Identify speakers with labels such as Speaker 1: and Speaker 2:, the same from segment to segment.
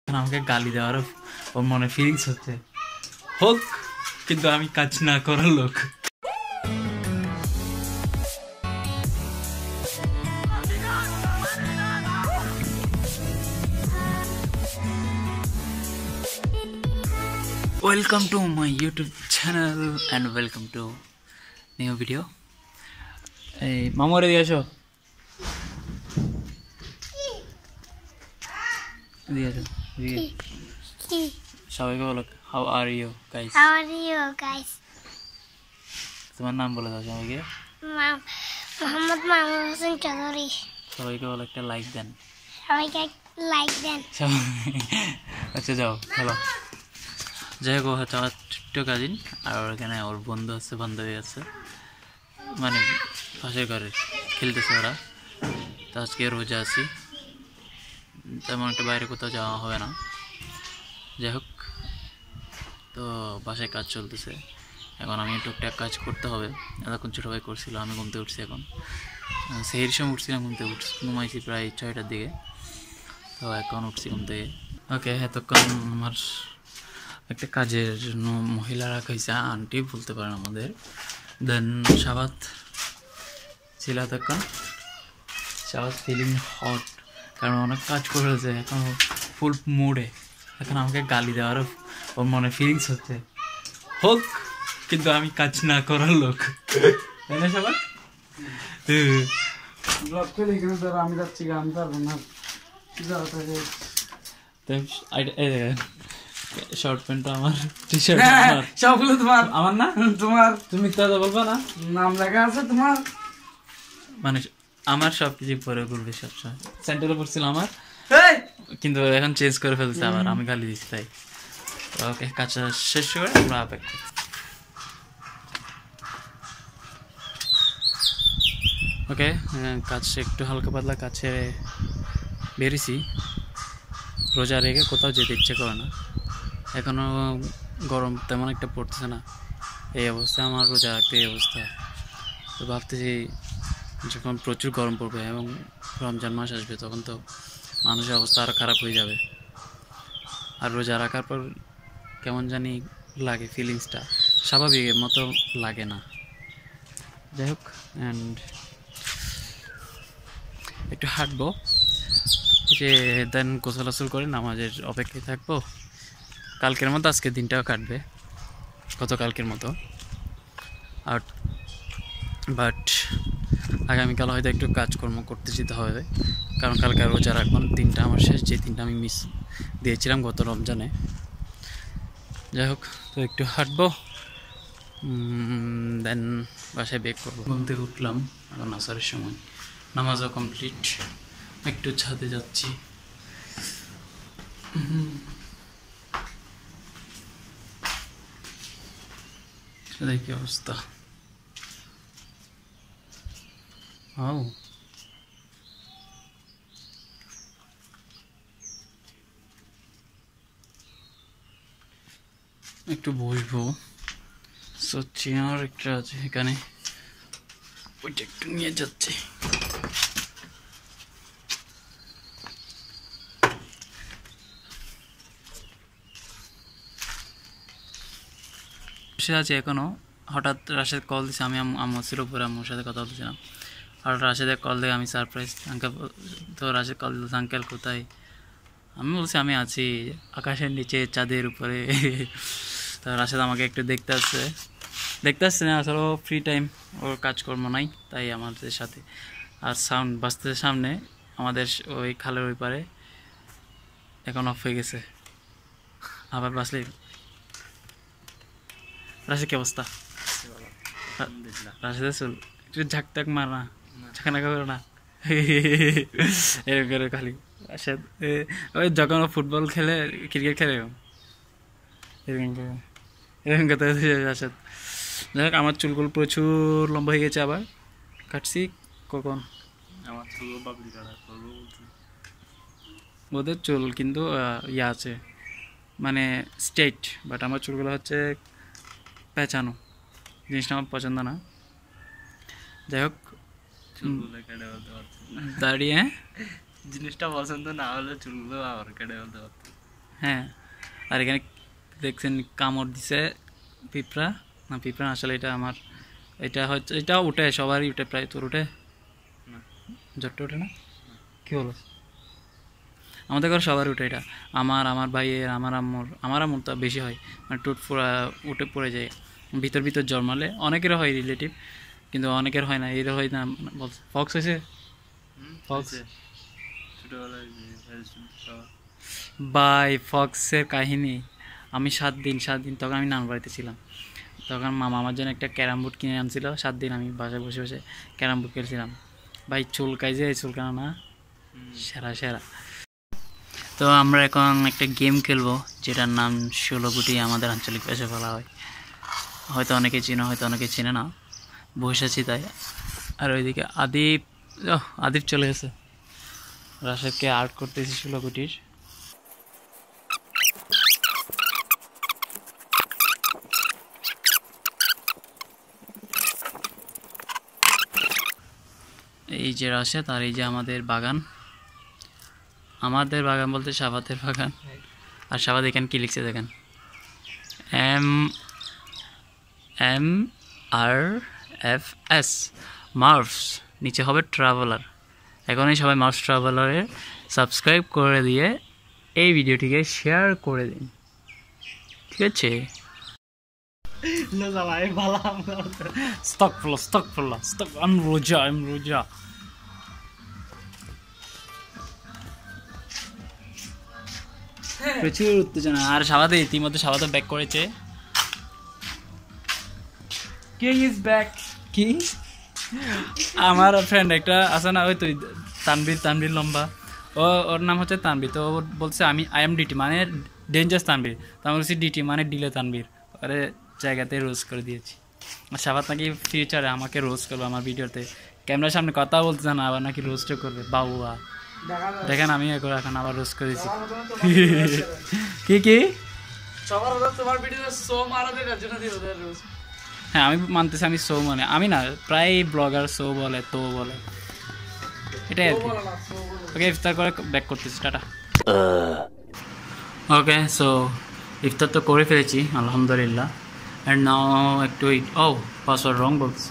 Speaker 1: আমাকে গালি দেওয়ার ওর মনে ফিলিংস হচ্ছে হোক, কিন্তু আমি কাজ না করার লোক। Welcome to my YouTube channel and welcome to new video. এই মামুরে দিয়ে আসো, দিয়ে আসো, সবাইকে বলো how are you guys.
Speaker 2: How are you guys?
Speaker 1: তোমার নাম বলে দাও সবাইকে।
Speaker 2: মোহাম্মদ মামুন হোসেন চৌধুরী।
Speaker 1: সবাইকে বলো একটা লাইক দেন।
Speaker 2: সবাইকে লাইক দেন।
Speaker 1: আচ্ছা যাও হ্যালো। যাই হোক, হচ্ছে আমার ছোট্ট কাজিন, আর এখানে ওর বন্ধু আছে, বান্ধবী আছে, মানে পাশের ঘরে খেলতেছে ওরা। তো আজকে রোজা আছি, তেমন একটা বাইরে কোথাও যাওয়া হবে না। যাই হোক, তো বাসায় কাজ চলতেছে, এখন আমি টুকটাক কাজ করতে হবে। এতক্ষণ ছোটো ভাই করছিল, আমি ঘুমতে উঠছি, এখন সেই সময় উঠছিলাম, ঘুমাইছি প্রায় 6টার দিকে, তো এখন উঠছি ঘুম থেকে। ওকে, এতক্ষণ আমার একটা কাজের জন্য মহিলা রাখা হয়েছে, আন্টি বলতে পারেন আমাদের। দেন শাবাত ছিল এতক্ষণ, শাবাত ফিলিং হট, কারণ অনেক কাজ করেছে, এখন ফুল মুডে। এখন আমাকে গালি দেওয়ার ওর মনে ফিলিংস হচ্ছে হোক, কিন্তু আমি কাজ না করার লোক, তাই না সবাই?
Speaker 3: আমি যাচ্ছি গান পারবো না,
Speaker 1: শর্ট প্যান্টটা আমার, টি শার্ট
Speaker 3: সবগুলো তোমার,
Speaker 1: আমার না,
Speaker 3: তোমার।
Speaker 1: তুমি তো বলবা না,
Speaker 3: নাম লেখা আছে তোমার,
Speaker 1: মানে আমার সব কিছু পরে ঘুরবে সবসময়। সেন্টারে পড়ছিলাম আমার, কিন্তু এখন চেঞ্জ করে ফেলছে আবার, আমি গালি দিচ্ছি তাই। ওকে, কাজটা শেষ করে আমরা অপেক্ষা। ওকে, কাজ একটু হালকা পাতলা কাছে বেরিয়েছি। রোজা রেখে কোথাও যেতে ইচ্ছে করে না, এখনও গরম তেমন একটা পড়তেছে না, এই অবস্থা আমার রোজা রাখতে এই অবস্থা। তো ভাবতেছি যখন প্রচুর গরম পড়বে এবং রমজান মাস আসবে, তখন তো মানুষের অবস্থা আরও খারাপ হয়ে যাবে। আর রোজা রাখার পর কেমন জানি লাগে, ফিলিংসটা স্বাভাবিকের মতো লাগে না। যাই হোক, অ্যান্ড একটু হাঁটবো, যে দেন গোসল আসল করে নামাজের অপেক্ষায় থাকবো। কালকের মতো আজকের দিনটাও কাটবে, গতকালকের মতো। আর বাট আগামীকাল হয়তো একটু কাজকর্ম করতে যেতে হবে, কারণ কালকে রোজা রাখবার দিনটা আমার শেষ, যে দিনটা আমি মিস দিয়েছিলাম গত রমজানে। যাই হোক, তো একটু হাঁটবো, দেন বাসায় বেক করবো। ঘুম থেকে উঠলাম এখন আসার সময়, নামাজও কমপ্লিট, একটু ছাদে যাচ্ছি। কি অবস্থা, একটু বসবো, চেয়ার একটা আছে এখানে, ওইটা একটু নিয়ে যাচ্ছে। বসে আছে এখনো। হঠাৎ রাশেদ কল দিচ্ছে, আমি আম্মু ছিল উপরে, আম্মুর সাথে কথা বলছিলাম। হঠাৎ রাশেদের কল দিয়ে আমি সারপ্রাইজ, আঙ্কেল। তো রাশেদ কল দিল, আঙ্কেল কোথায়? আমি বলছি আমি আছি আকাশের নিচে, চাঁদের উপরে। তো রাশেদ আমাকে একটু দেখতে আসছে না, আসলে ফ্রি টাইম, ওর কাজকর্ম নাই, তাই আমাদের সাথে। আর সাউন্ড বাজতেছে সামনে, আমাদের ওই খালের ওই পারে এখন অফ হয়ে গেছে, আবার বাসলে। রাশেদ কি অবস্থা? রাশেদের চুল একটু ঝাঁকটাক মার না, ঝাঁকানাকা করো না, এরকম করে খালি। রাশেদ ওই যখন ফুটবল খেলে, ক্রিকেট খেলে, এরকম কথা রাশেদ। যাই হোক, আমার চুলগুলো প্রচুর লম্বা হয়ে গেছে, আবার কাটছি কখন।
Speaker 3: আমার চুল বাবলি কাটা করবো বলছি,
Speaker 1: ওদের চুল কিন্তু ইয়ে আছে, মানে স্ট্রেট, বাট আমার চুলগুলো হচ্ছে পেঁচানো, জিনিসটা আমার পছন্দ না। যাই হোক, দাঁড়িয়ে
Speaker 3: জিনিসটা পছন্দ না হলে চুলগুলো আবার কেটে ফেলতে পারতো।
Speaker 1: হ্যাঁ, আর এখানে দেখছেন কামড় দিছে পিঁপড়া, না পিঁপড়া আসলে এটা আমার, এটা হচ্ছে, এটা উঠে সবারই উঠে, প্রায় তোর উঠে জ্বরটা ওঠে না? কি হলো? আমাদের ঘরে সবার উঠে এটা, আমার ভাইয়ের, আমার আম্মুর তো বেশি হয়, মানে টুট উঠে পড়ে যায় ভিতর ভিতর জন্মালে। অনেকের হয় রিলেটিভ, কিন্তু অনেকের হয় না, এর হয় না। ফক্স হয়েছে, ফক্স বাই ফক্সের কাহিনী। আমি 7 দিন তখন আমি নানার বাড়িতে ছিলাম, তখন মামা আমার জন্য একটা ক্যারাম বোর্ড কিনে আনছিল। 7 দিন আমি বাসায় বসে বসে ক্যারাম বোর্ড খেলছিলাম ভাই, চুলকাই যে চুলকানো না, সেরা সেরা। তো আমরা এখন একটা গেম খেলবো যেটার নাম 16 গুটি, আমাদের আঞ্চলিক ভাষায় বলা হয়। হয়তো অনেকে চিনো, হয়তো অনেকে চিনে না, বসেছি তাই। আর ওইদিকে আদিপ চলে গেছে, রাশেদকে আর্ট করতেছি 16 গুটির। এই যে রাশেদ, আর এই যে আমাদের বাগান বলতে সাবাতের বাগান। আর সাবাত এখানে কি লিখছে দেখেন, MRFS মার্ভস, নিচে হবে ট্রাভেলার। এখনই সবাই মার্ভস ট্রাভেলারে সাবস্ক্রাইব করে দিয়ে এই ভিডিওটিকে শেয়ার করে দিন, ঠিক আছে? I'm রোজা। প্রচুর উত্তেজনা। আর সাবাতে ইতিমধ্যে সাবাতে ব্যাক করেছে।
Speaker 3: King is back.
Speaker 1: কি আমার ফ্রেন্ড একটা আছে না, ওই তুই তানবীর লম্বা, ওর নাম হচ্ছে তানবীর। তো ও বলছে আই এম ডিটি মানে ডেঞ্জারাস তানবীর, তো আমি বলছি ডিটি মানে ডিলে তানবীর। আরে জায়গাতে রোজ করে দিয়েছি। আর সাবাত নাকি ফিউচারে আমাকে রোজ করবে আমার ভিডিওতে, ক্যামেরার সামনে কথা বলতে জানা, আবার নাকি রোস্টও করবে। বাবুয়া দেখেন, আমি এখন আবার রোজ করেছি। কি
Speaker 3: তোমার ভিডিওতে সো মারা দেওয়ার জন্য দিও রোজ।
Speaker 1: হ্যাঁ, আমি মানতেছি আমি সো মানে আমি না, প্রায় ব্লগার সো বলে, তো বলে, এটাই আর কি। ওকে, ইফতার করে ব্যাক করতেছি, টাটা। ওকে, সো ইফতার তো করে ফেলেছি আলহামদুলিল্লাহ। অ্যান্ড নাও একটু পাসওয়ার্ড রং বলতেছে,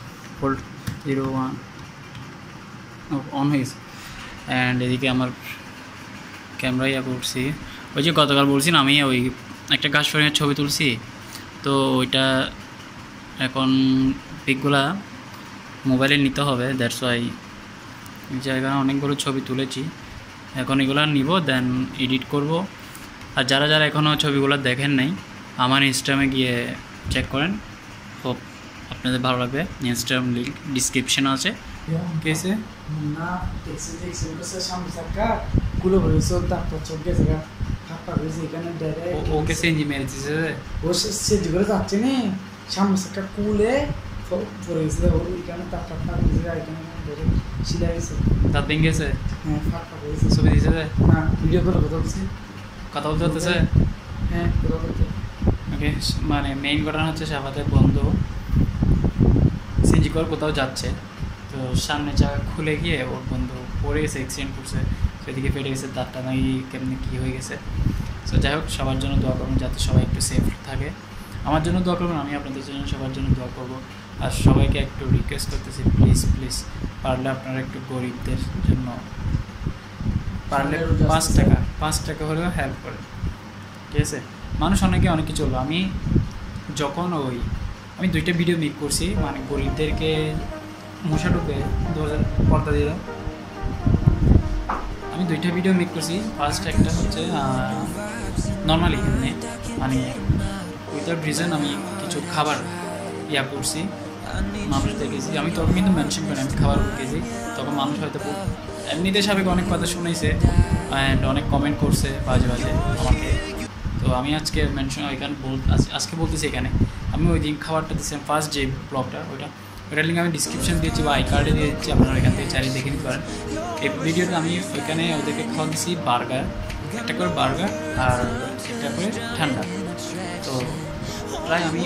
Speaker 1: 01 অন হয়েছে। অ্যান্ড এদিকে আমার ক্যামেরা করছি, ওই যে গতকাল বলছি না, আমি ওই একটা গাছ ফড়িংয়ের ছবি তুলছি, তো ওইটা এখন পিকগুলা মোবাইলে নিতে হবে, দ্যাটস ওয়াই জায়গায় অনেকগুলো ছবি তুলেছি। এখন এগুলো নিব, দেন এডিট করব। আর যারা এখনও ছবিগুলো দেখেন নাই, আমার ইনস্টাগ্রামে গিয়ে চেক করেন, হোপ আপনাদের ভালো লাগবে। ইনস্টাগ্রাম লিঙ্ক ডিসক্রিপশন আছে। কেসে
Speaker 3: না দেখছি ওকে সামনে থাকা কুলো ভরে সব তারপর চোখ গেছে গা, হাঁপা গেছে এখানে ডাইরেক্ট।
Speaker 1: ওকে সেঞ্জি মেরে দিছে,
Speaker 3: ও সেঞ্জি করে যাচ্ছে নি, সামনে থাকা কুলে পরে গেছে, ওর এখানে তারপর না গেছে, এখানে ধরে সিধা গেছে,
Speaker 1: দাঁত ভেঙে গেছে।
Speaker 3: হ্যাঁ, ফাঁকা গেছে।
Speaker 1: ছবি দিছে
Speaker 3: না, ভিডিও করে কথা
Speaker 1: বলতেছে।
Speaker 3: হ্যাঁ,
Speaker 1: ওকে, মানে মেইন ঘটনা হচ্ছে সাবাতের বন্ধু সিঞ্জিকর কোথাও যাচ্ছে, তো সামনে চাকা খুলে গিয়ে ওর বন্ধু পড়ে গেছে, অ্যাক্সিডেন্ট করছে, সেদিকে ফেটে গেছে, দাঁতটা নাকি কেমনি কী হয়ে গেছে। সো যাই হোক, সবার জন্য দোয়া করুন যাতে সবাই একটু সেফ থাকে। আমার জন্য দোয়া করবেন, আমি আপনাদের জন্য সবার জন্য দোয়া করবো। আর সবাইকে একটু রিকোয়েস্ট করতেছি, প্লিজ পারলে আপনারা একটু গরিবদের জন্য পারলে 5 টাকা হলেও হেল্প করেন, ঠিক আছে? মানুষ অনেকে অনেক কিছু হলো। আমি 2টা ভিডিও মেক করছি, মানে গরিবদেরকে মশা ঢুকে 2000 পর্দা দিয়ে দাও। আমি 2টা ভিডিও মেক করছি। ফার্স্ট একটা হচ্ছে নর্মালি মানে উইদাউট রিজন আমি কিছু খাবার করছি, মানুষ দেখেছি। আমি তখন কিন্তু মেনশন করি আমি খাবার খেয়েছি, তখন মানুষ হয়তো এমনিতে সাবেক অনেক কথা শুনেছে অ্যান্ড অনেক কমেন্ট করছে বাজে আমাকে। তো আমি আজকে মেনশন আজকে বলতেছি এখানে, আমি ওই দিন খাবারটা দিয়েছিলাম, ফার্স্ট যে ব্লগটা ওইটার লিঙ্ক আমি ডিসক্রিপশন দিয়েছি বা আই কার্ডে দিয়ে দিচ্ছি, আপনারা এখান থেকে চালিয়ে দেখে নিতে পারেন। এই ভিডিওতে আমি ওইখানে ওদেরকে খাওয়া দিয়েছি একটা করে বার্গার আর একটা করে ঠান্ডা। তো প্রায় আমি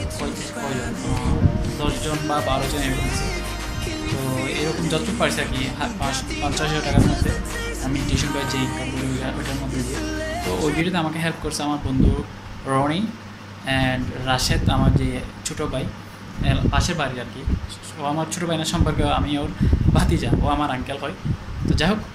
Speaker 1: 10 জন বা 12 জন এরকম দিয়েছি। তো এরকম যতটুকু পারছি আর কি, 50,000 টাকার মধ্যে আমি টিউশন করে যে ইনকাম করি ওইটার মধ্যে দিয়ে। তো
Speaker 3: তো ওই ভিডিওতে আমাকে হেল্প করছে আমার বন্ধু রনি অ্যান্ড রাশেদ, আমার যে ছোটো ভাই পাশের বাড়ি আর কি। ও আমার ছোটো ভাই না সম্পর্কে, আমি ওর ভাতিজা, ও আমার আঙ্কেল হয়। তো যাই হোক,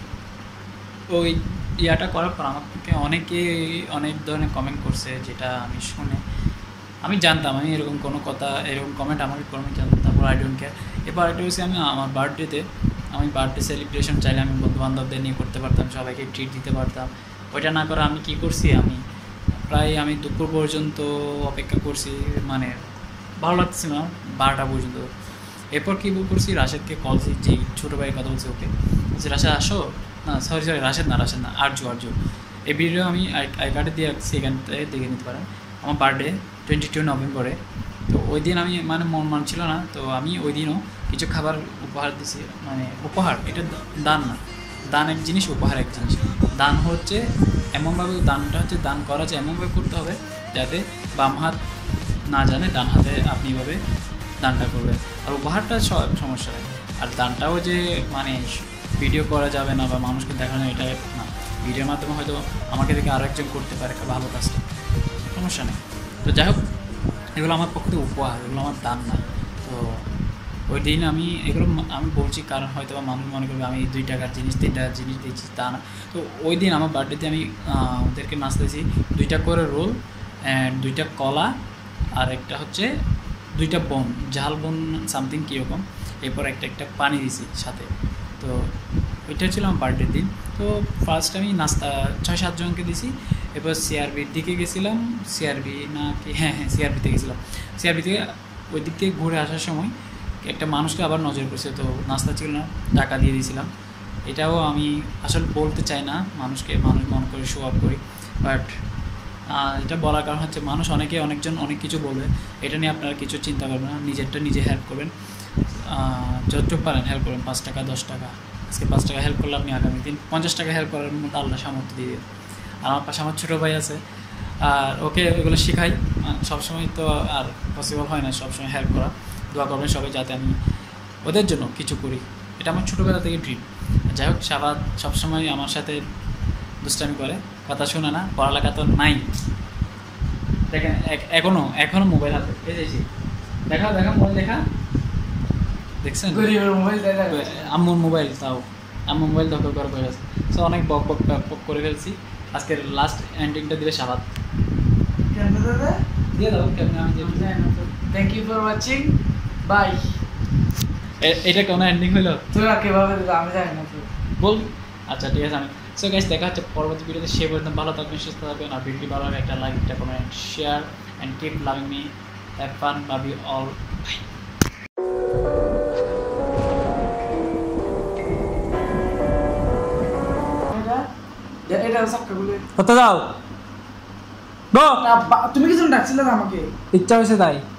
Speaker 3: ওই ইয়াটা করার পর আমাকে অনেক ধরনের কমেন্ট করছে, যেটা আমি শুনে আমি জানতাম, আমি এরকম কোনো কথা এরকম কমেন্ট আমাকে কোনো জানতাম। তারপর আই ডোন্ট কেয়ার। এরপর একটা হচ্ছে আমি আমার বার্থডেতে আমি বার্থডে সেলিব্রেশন চাইলে আমি বন্ধুবান্ধবদের নিয়ে করতে পারতাম, সবাইকে ট্রিট দিতে পারতাম। ওইটা না করে আমি কী করছি, আমি দুপুর পর্যন্ত অপেক্ষা করছি, মানে ভালো লাগতেছে না 12টা পর্যন্ত। এরপর কী করছি, রাশেদকে কল দিই, যে ছোটো ভাইয়ের কথা বলছি ওকে, বলছি রাশেদ আসো, না সরি রাশেদ না আর্য এই ভিডিও আমি আই কার্ডে দিয়ে রাখছি, এখান থেকে দেখে নিতে পারেন। আমার বার্থডে 22 নভেম্বরে। তো ওই দিন আমি মানে মন মানছিল না, তো আমি ওই দিনও কিছু খাবার উপহার দিছি। মানে উপহার, এটা দান না, দান এক জিনিস, উপহার এক জিনিস। দান হচ্ছে এমনভাবে, দানটা হচ্ছে দান করা যে এমনভাবে করতে হবে যাতে বাম হাত না জানে ডান হাতে আপনি এভাবে দানটা করবেন। আর উপহারটা সমস্যা নেই। আর দানটাও যে মানে ভিডিও করা যাবে না বা মানুষকে দেখানো, এটা না। ভিডিওর মাধ্যমে হয়তো আমাকে দেখে আরও একজন করতে পারে একটা ভালো কাজটা, সমস্যা নেই। তো যাই হোক, এগুলো আমার পক্ষে উপহার, এগুলো আমার দান না। তো ওই দিন এগুলো আমি বলছি কারণ হয়তো বা মানুষ মনে করবে আমি 2 টাকার জিনিস 3 টাকার জিনিস দিয়েছি, তা না। তো ওই দিন আমার বার্থডেতে আমি ওদেরকে নাচতেছি 2টা করে রোল অ্যান্ড 2টা কলা, আর একটা হচ্ছে 2টা বোন, ঝাল বোন সামথিং কীরকম, এরপর একটা পানি দিয়েছি সাথে। তো ওইটা ছিল আমার বার্থডের দিন। তো ফার্স্ট আমি নাস্তা 6-7 জনকে দিয়েছি। এরপর সিআরবির দিকে গেছিলাম, সিআরবি না কি, হ্যাঁ সিআরবিতে গেছিলাম। সিআরবি থেকে ওই দিক থেকে ঘুরে আসার সময় একটা মানুষকে আবার নজর করছে, তো নাস্তা ছিল না, টাকা দিয়ে দিয়েছিলাম। এটাও আমি আসলে বলতে চাই না মানুষকে, মানুষ মনে করে শো আপ করি, বাট এটা বলার কারণ হচ্ছে অনেকজন অনেক কিছু বলবে, এটা নিয়ে আপনারা কিছু চিন্তা করবেন না, নিজেরটা নিজে হেল্প করবেন, যতটুকু পারেন হেল্প করবেন। 5 টাকা 10 টাকা, আজকে 5 টাকা হেল্প করলে আপনি আগামী দিন 50 টাকা হেল্প করার মতো আল্লাহ সামর্থ্য দিয়ে দেবেন। আর আমার পাশে আমার ছোটো ভাই আছে, আর ওকে এগুলো শেখাই। সবসময় তো আর পসিবল হয় না সবসময় হেল্প করা, দোয়া করবেন সবাই যাতে আমি ওদের জন্য কিছু করি, এটা আমার ছোটোবেলা থেকে ড্রিম। যাই হোক, শাবাদ সবসময় আমার সাথে দুষ্টামি করে, কথা শোনে না, পড়ালেখা তো নাই। দেখেন এখনো মোবাইল হাতে, দেখা মোবাইল দেখছেন, আম্মুর মোবাইল, তাও আম্মুর মোবাইল দখল করে আছে। সো অনেক বক করে ফেলছি। আজকের লাস্ট এন্ডিংটা দিলে শাবাদ দিয়ে দাও, কেমন আমি
Speaker 4: thank you for watching, bye.
Speaker 3: এটা কেমন এন্ডিং হইলো
Speaker 4: তুই আর কিভাবে দিবি আমি জানি না, তুই
Speaker 3: বল। আচ্ছা ঠিক আছে, আমি সো গাইস দেখা হচ্ছে পরবর্তী ভিডিওতে। সে পর্যন্ত ভালো থাকবেন, সুস্থ থাকবেন। আর ভিডিওটি ভালো লাগে একটা লাইক, একটা comment, share and keep loving me, have fun, love you all.
Speaker 4: এটা সবগুলো
Speaker 3: কোথায় যাও গো,
Speaker 4: তুমি কিছু ডাকছিলে আমাকে,
Speaker 3: ইচ্ছা হয়েছে তাই।